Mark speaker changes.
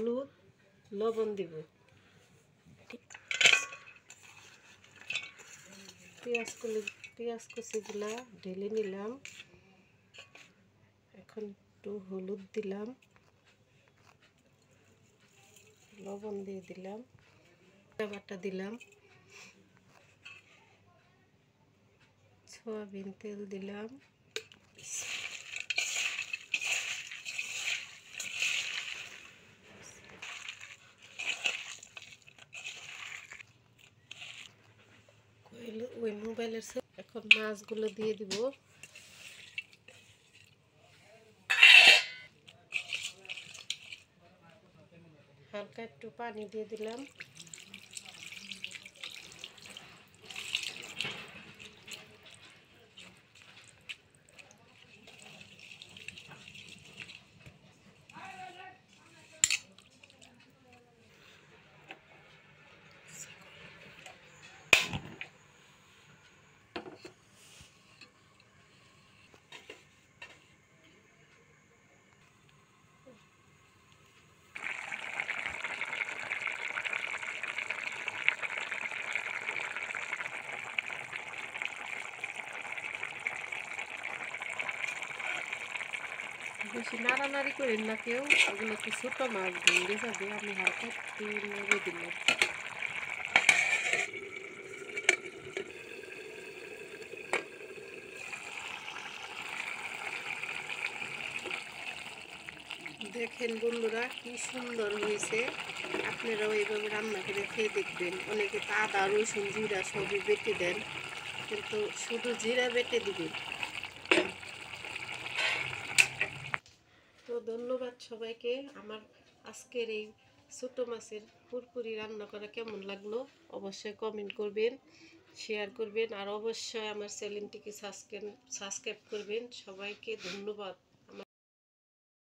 Speaker 1: হলুদ লবণ দিব। পেঁয়াজ কুচিগুলা ঢেলে নিলাম। এখন একটু হলুদ দিলাম, লবণ দিয়ে দিলাম, বাটা দিলাম, সয়াবিন তেল দিলাম, ওই মোবাইলের এখন মাছগুলো দিয়ে দিব। হালকা একটু পানি দিয়ে দিলাম। বেশি নাড়ানাড়ি করেন না কেউ, ওগুলো একটু ছোটো মাছ ভেঙে যাবে। আমি হালকা একটু নেড়ে দিলাম। দেখেন বন্ধুরা কি সুন্দর হয়েছে। আপনারাও এইভাবে রান্না করে খেয়ে দেখবেন। অনেকে তো আদা রসুন জিরা সবই বেটে দেন, কিন্তু শুধু জিরা বেটে দিবেন। তো ধন্যবাদ সবাইকে। আমার আজকের এই ছোটো মাছের পুরপুরি রান্না করা কেমন লাগলো অবশ্যই কমেন্ট করবেন, শেয়ার করবেন, আর অবশ্যই আমার চ্যানেলটিকে সাবস্ক্রাইব করবেন। সবাইকে ধন্যবাদ।